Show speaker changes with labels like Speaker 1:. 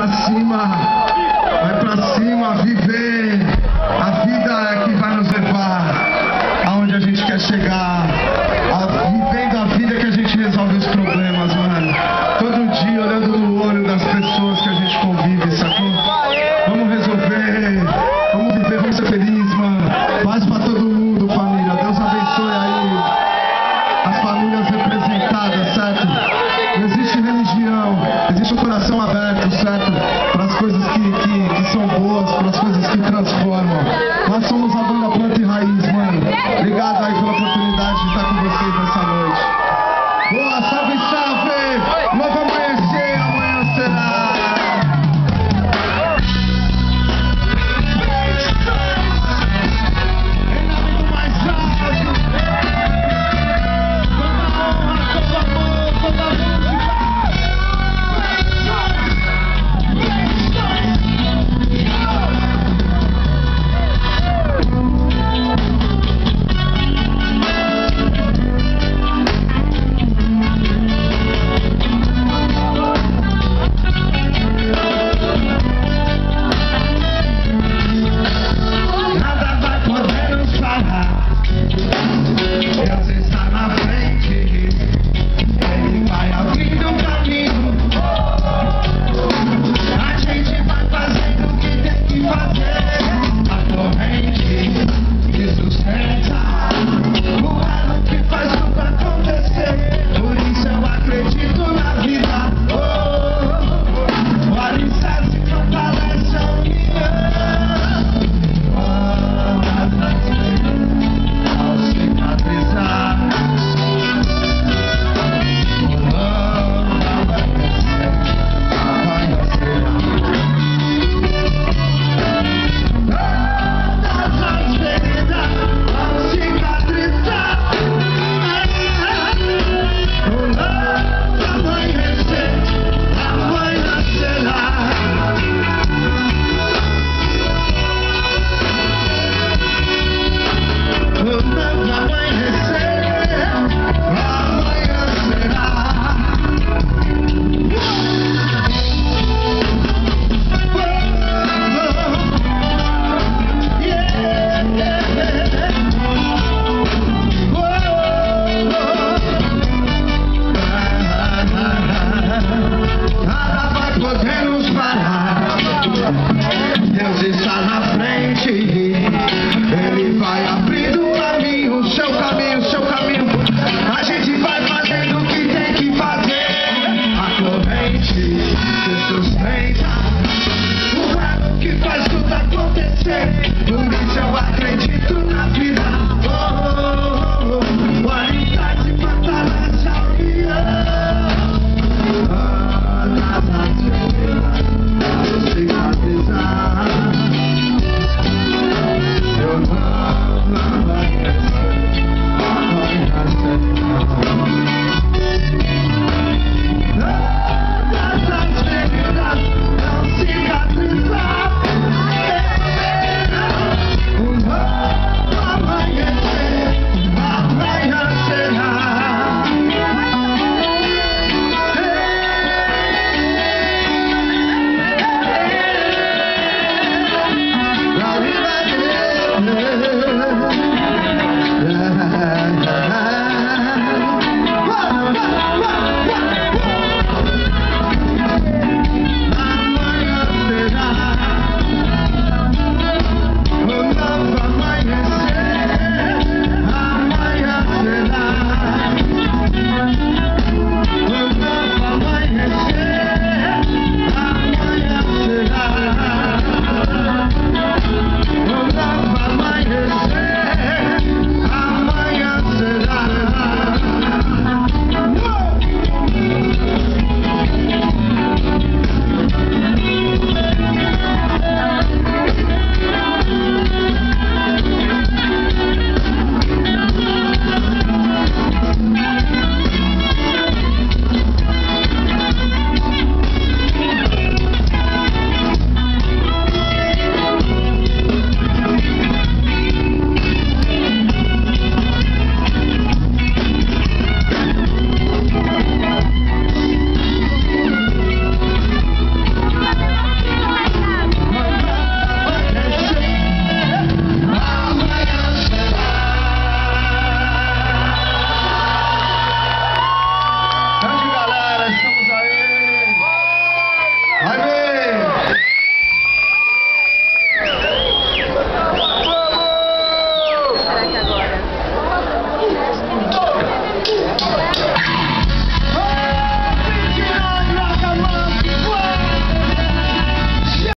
Speaker 1: pra cima, viver. A vida é que vai nos levar aonde a gente quer chegar. Vivendo a vida que a gente resolve os problemas, mano. Todo dia olhando no olho das pessoas que a gente convive, sacou? Vamos resolver, vamos viver, vamos ser felizes, mano. Paz pra todo mundo, família. Deus abençoe aí as famílias representadas, certo? Não existe religião, existe um coração aberto, certo? Para as coisas que são boas, para as coisas que transformam. Nós somos